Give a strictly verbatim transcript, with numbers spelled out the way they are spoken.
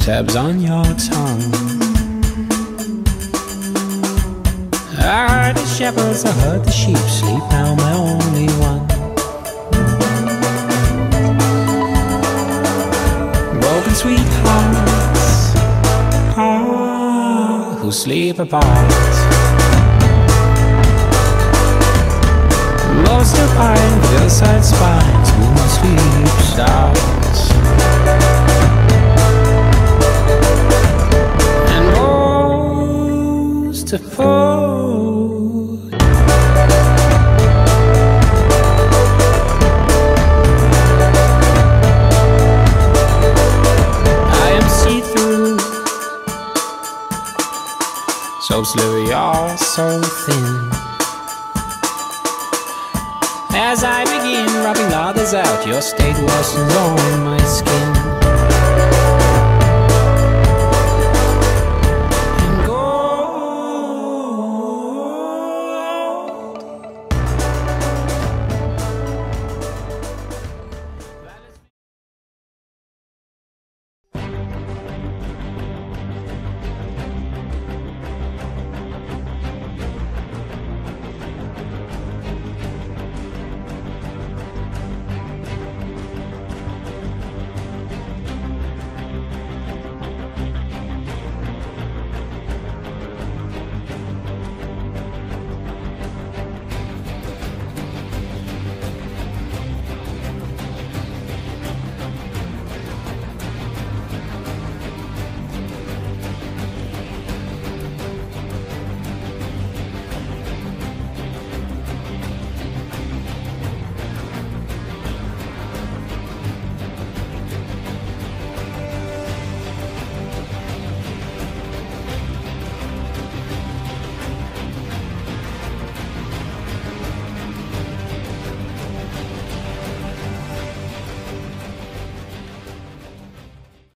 tabs on your tongue. I heard the shepherds, I heard the sheep sleep, now my only one. Broken sweethearts, ah, who sleep apart. Most of pine, hillside spines, moon sleeps out. And most of food, I am see-through, so slippery, you're so thin. As I begin rubbing others out, your state worsens on my skin.